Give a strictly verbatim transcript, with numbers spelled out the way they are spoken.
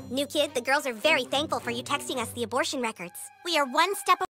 New kid, the girls are very thankful for you texting us the abortion records. We are one step